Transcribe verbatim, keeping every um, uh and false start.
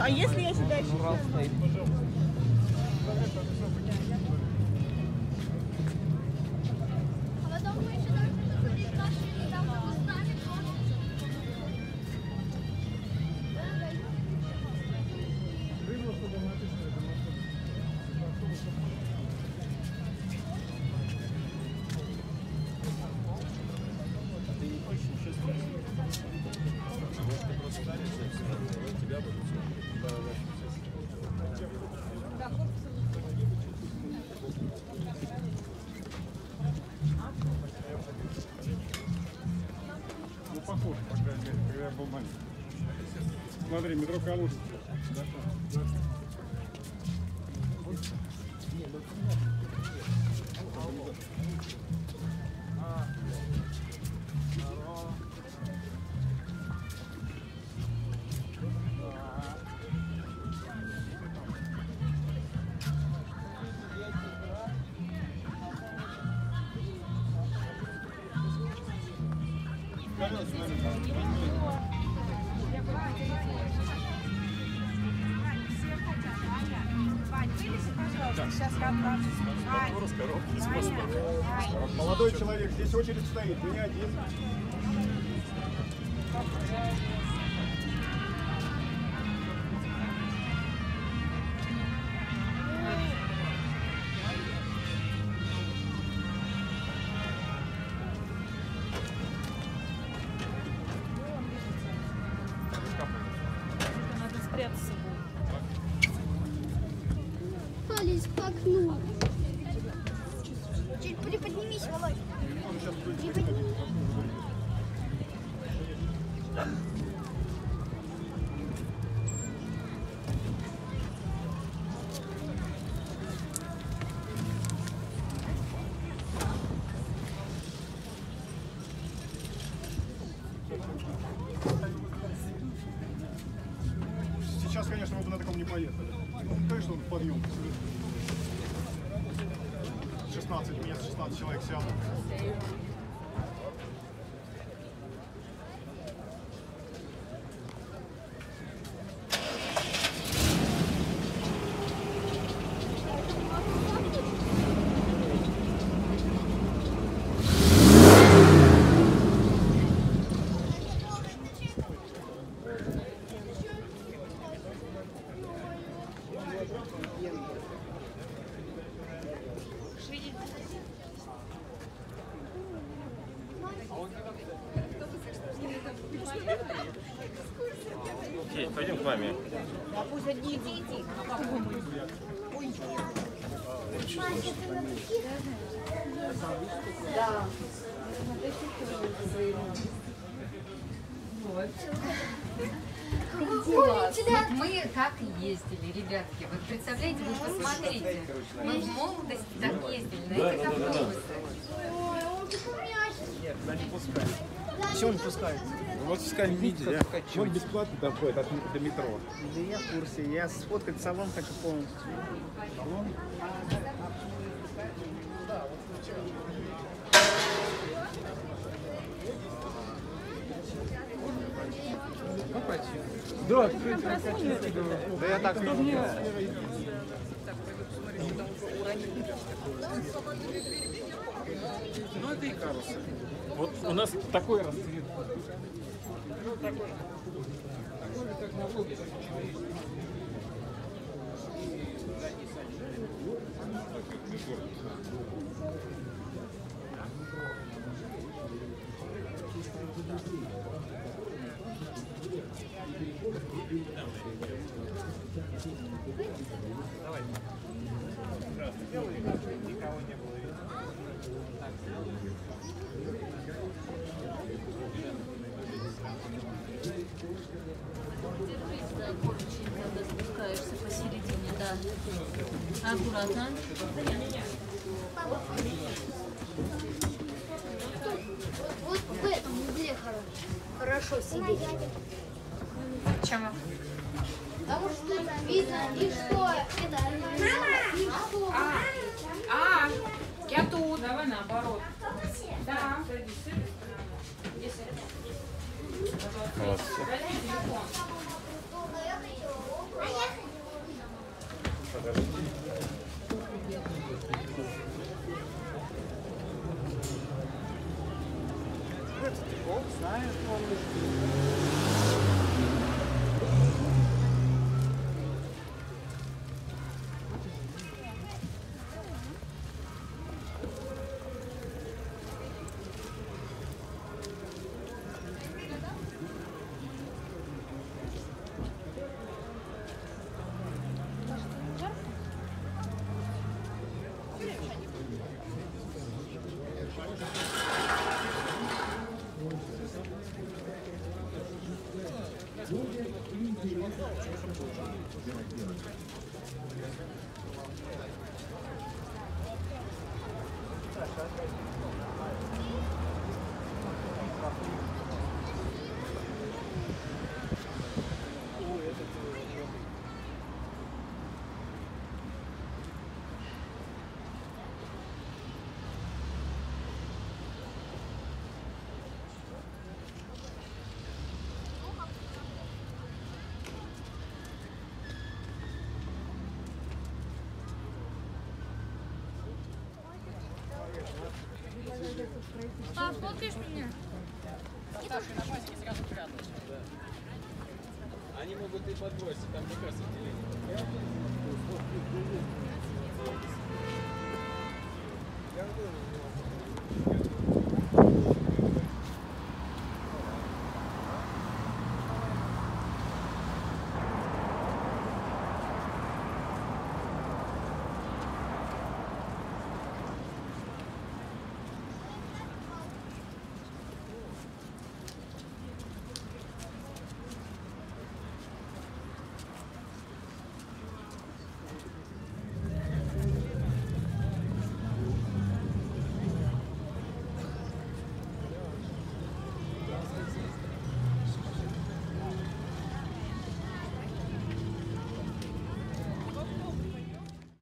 А если я сюда еще... Ну, похож, по крайней мере, когда я был маленький. Смотри, метро Калужин. Молодой человек, здесь очередь стоит, вы не один. Надо спрятаться будет. Полез по окну. Чуть приподнимись, Володь. Приподнимись. Сейчас, конечно, мы бы на таком не поехали. Конечно, он подъем. шестнадцать мест, шестнадцать человек сядут. Пойдем к маме. А пусть одни дети. Да. Вот. Вот мы так и ездили, ребятки. Вот представляете, вы посмотрите. Мы в молодости так ездили на этих автобусах. Нет, туда не пускают. Почему не пускают? Вот в Скамиде, да? Он бесплатно доходит от, до метро. Да я в курсе. Я сфоткать салон хочу полностью. Салон? Ну, пойти. Да, открытие. Да я так не знаю. Ну, это и карусель. Вот у нас такой расцвет. Давай. Сделай, никого не было видно. Когда спускаешься посередине, да. Аккуратно. Вот в этом угле хорошо сидеть. Почему? Потому что видно, и что это... А, а, я тут. Давай наоборот. Да. Молодцы. Пап, фоткаешь меня? Они могут и подбросить, там как раз отделение.